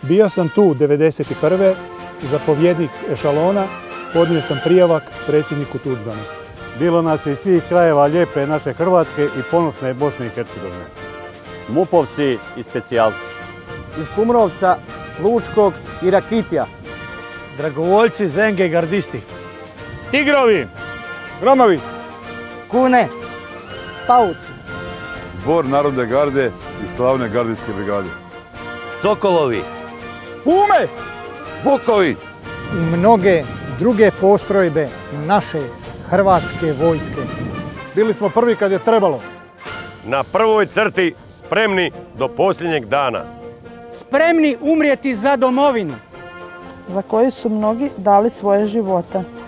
Bio sam tu 1991. zapovjednik ešalona, podnio sam prijavak predsjedniku Tuđmanu. Bilo nas je iz svih krajeva lijepe naše Hrvatske i ponosne Bosne i Hercegovine. MUP-ovci i specijalci. Iz Kumrovca, Lučkog i Rakitija. Dragovoljci, Zenge i gardisti. Tigrovi, Gromovi, Kune, Pauci, Zbor Narodne garde i slavne gardijske brigade. Sokolovi, Pume, Vukovi i mnoge druge postrojbe naše Hrvatske vojske. Bili smo prvi kad je trebalo. Na prvoj crti, spremni do posljednjeg dana. Spremni umrijeti za domovinu. Za koju su mnogi dali svoje živote.